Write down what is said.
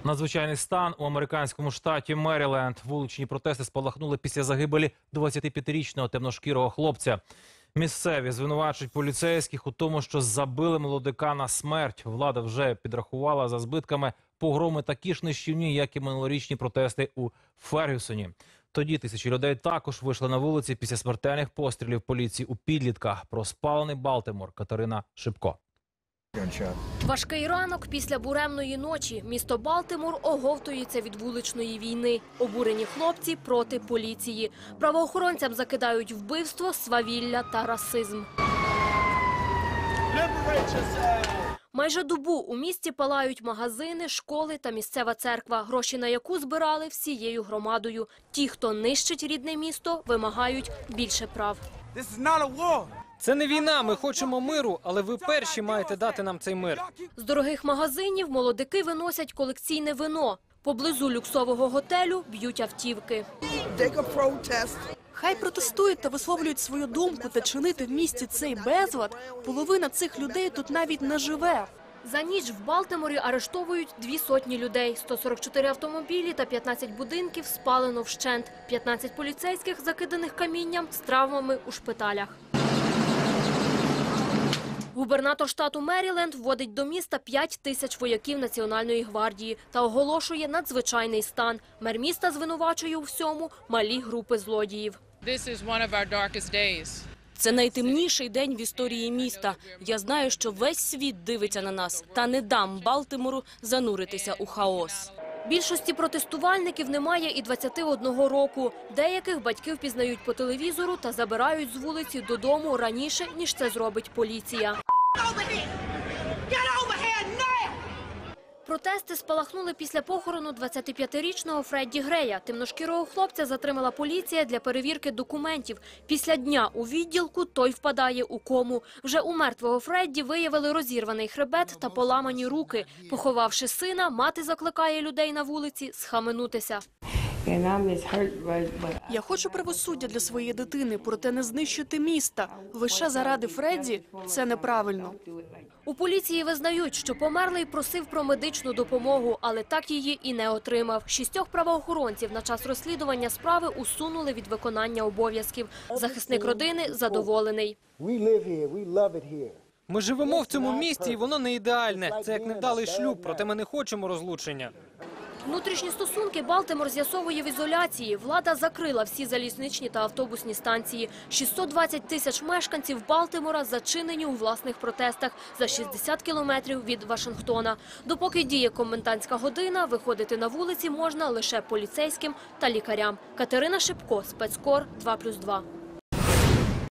Надзвичайний стан у американському штаті Меріленд. Вуличні протести спалахнули після загибелі 25-річного темношкірого хлопця. Місцеві звинувачують поліцейських у тому, що забили молодика на смерть. Влада вже підрахувала за збитками погроми такі ж нищівні, як і минулорічні протести у Фергюсоні. Тоді тисячі людей також вийшли на вулиці після смертельних пострілів поліції у підлітках. Про спалений Балтимор Катерина Шипко. Важкий ранок після буремної ночі. Місто Балтимор оговтується від вуличної війни. Обурені хлопці проти поліції. Правоохоронцям закидають вбивство, свавілля та расизм. Майже добу у місті палають магазини, школи та місцева церква, гроші на яку збирали всією громадою. Ті, хто нищить рідне місто, вимагають більше прав. Це не війна, ми хочемо миру, але ви перші маєте дати нам цей мир. З дорогих магазинів молодики виносять колекційне вино. Поблизу люксового готелю б'ють автівки. Хай протестують та висловлюють свою думку та чинити в місті цей безлад. Половина цих людей тут навіть не живе. За ніч в Балтиморі арештовують 200 людей. 144 автомобілі та 15 будинків спалено вщент. 15 поліцейських, закиданих камінням, з травмами у шпиталях. Губернатор штату Меріленд вводить до міста 5 тисяч вояків Національної гвардії та оголошує надзвичайний стан. Мер міста звинувачує у всьому малі групи злодіїв. Це найтемніший день в історії міста. Я знаю, що весь світ дивиться на нас, та не дам Балтимору зануритися у хаос. Більшості протестувальників немає і 21 року. Деяких батьки впізнають по телевізору та забирають з вулиці додому раніше, ніж це зробить поліція. Протести спалахнули після похорону 25-річного Фредді Грея. Темношкірого хлопця затримала поліція для перевірки документів. Після дня у відділку той впадає у кому. Вже у мертвого Фредді виявили розірваний хребет та поламані руки. Поховавши сина, мати закликає людей на вулиці схаменутися. Я хочу правосуддя для своєї дитини, проте не знищити міста. Лише заради Фредді – це неправильно. У поліції визнають, що померлий просив про медичну допомогу, але так її і не отримав. 6 правоохоронців на час розслідування справи усунули від виконання обов'язків. Захисник родини задоволений. Ми живемо в цьому місті, і воно не ідеальне. Це як невдалий шлюб, проте ми не хочемо розлучення. Внутрішні стосунки Балтимор з'ясовує в ізоляції. Влада закрила всі залізничні та автобусні станції. 620 тисяч мешканців Балтимора зачинені у власних протестах за 60 кілометрів від Вашингтона. Допоки діє комендантська година, виходити на вулиці можна лише поліцейським та лікарям. Катерина Шипко, Спецкор 2+2.